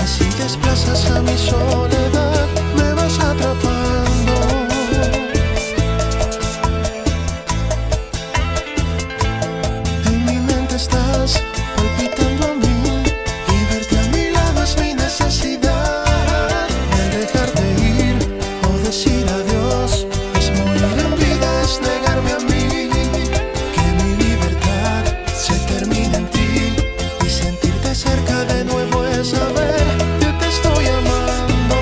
Si desplazas a mi soledad, me vas atrapando. En mi mente estás palpitando a mí, y verte a mi lado es mi necesidad. El dejarte ir o decir adiós es morir en vida, es negarme a mí. Que mi libertad se termine en ti, y sentirte cerca de nuevo es saber que te estoy amando.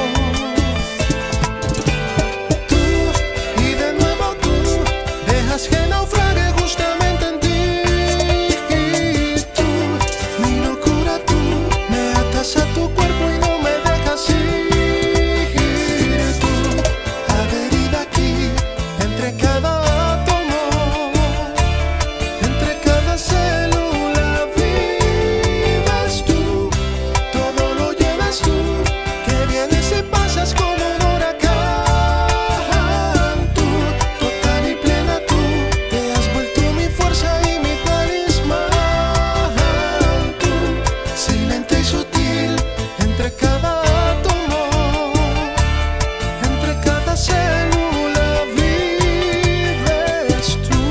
Tú, y de nuevo tú, dejas que naufrague justamente en ti. Y tú, mi locura, tú, me atas a tu cuerpo y no me dejas ir. Tú, adherida aquí, entre cada átomo, entre cada célula vives tú, todo lo llevas tú, que vienes y pasas como un huracán. Tú, total y plena tú, te has vuelto mi fuerza y mi talismán. Tú, silente y sutil, entre cada átomo, entre cada célula vives tú.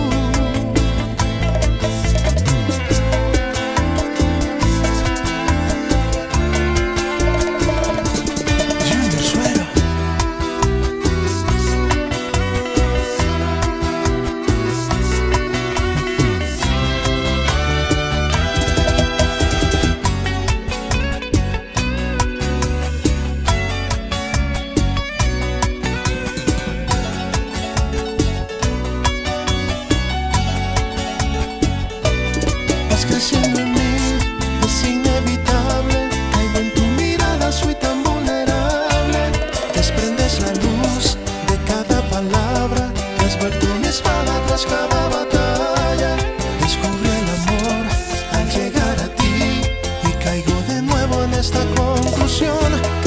Junior Suero. Vas creciendo en mí, es inevitable. Caigo en tu mirada, soy tan vulnerable. Desprendes la luz de cada palabra, te has vuelto mi espada tras cada batalla. Descubrí el amor al llegar a ti, y caigo de nuevo en esta conclusión.